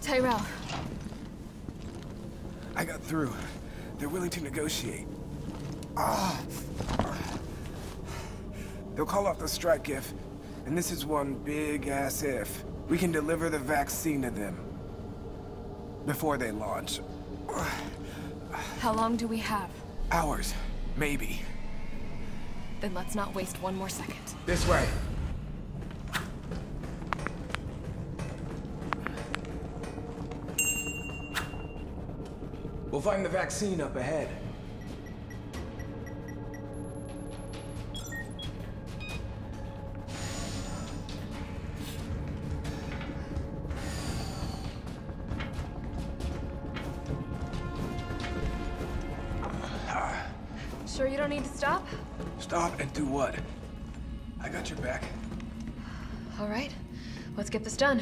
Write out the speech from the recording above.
Tyrell. I got through. They're willing to negotiate. They'll call off the strike if, and this is one big-ass if, we can deliver the vaccine to them. Before they launch. How long do we have? Hours. Maybe. Then let's not waste one more second. This way. We'll find the vaccine up ahead. Sure you don't need to stop? Stop and do what? I got your back. All right, let's get this done.